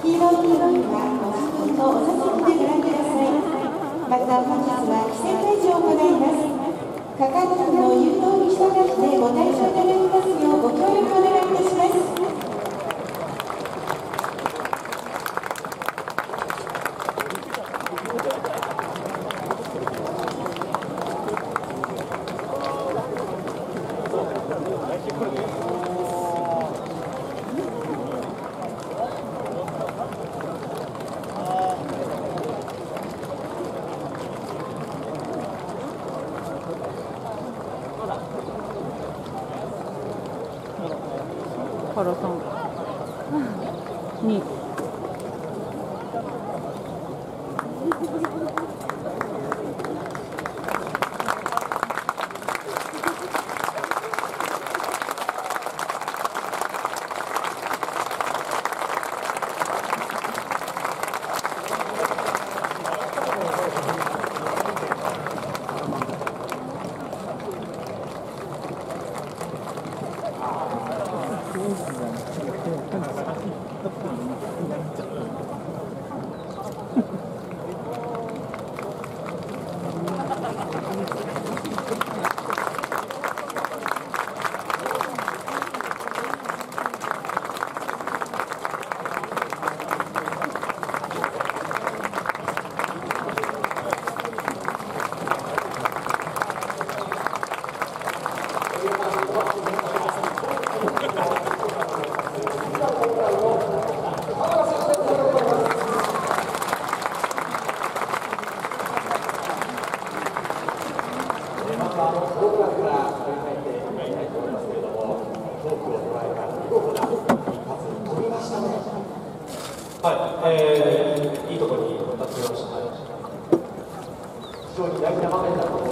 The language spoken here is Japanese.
黄色い部分はご自分のお座席でご覧ください。また本日は規制解除を行います。係員の誘導に従ってご退場いただきますようご協力お願いいたします。 原さんにはい、いいところに立ちました。非常に大事な場面だと